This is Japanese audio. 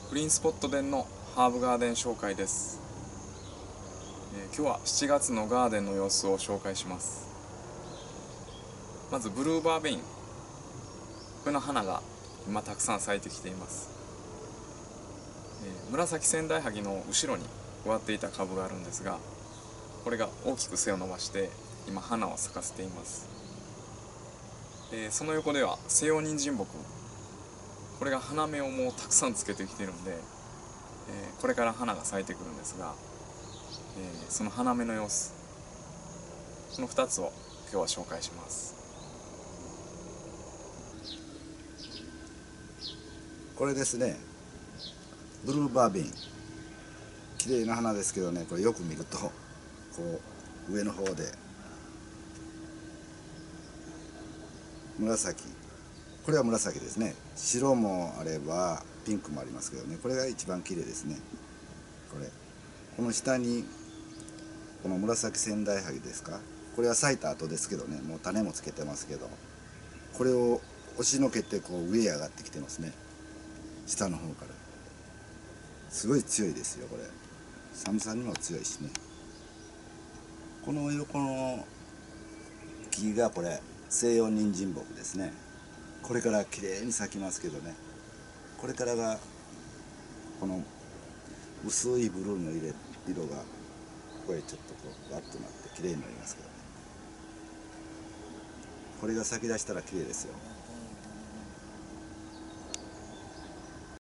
グリーンスポット店のハーブガーデン紹介です。今日は7月のガーデンの様子を紹介します。まずブルーバーベイン、これの花が今たくさん咲いてきています。紫仙台萩の後ろに植わっていた株があるんですが、これが大きく背を伸ばして今花を咲かせています。その横では西洋人参木、これが花芽をもうたくさんつけてきてるんで、これから花が咲いてくるんですが、その花芽の様子、この2つを今日は紹介します。 これですね、ブルーバーベイン、綺麗な花ですけどね、これよく見るとこう上の方で紫、これは紫ですね。白もあればピンクもありますけどね、これが一番綺麗ですね。この下にこの紫仙台萩ですか、これは咲いた後ですけどね、もう種もつけてますけど、これを押しのけてこう上へ上がってきてますね。下の方からすごい強いですよ。これ寒さにも強いしね。この横の木がこれ西洋人参木ですね。これから綺麗に咲きますけどね、これからがこの薄いブルーの色がこれちょっとこうワッとなって綺麗になりますけどね、これが咲き出したら綺麗ですよ。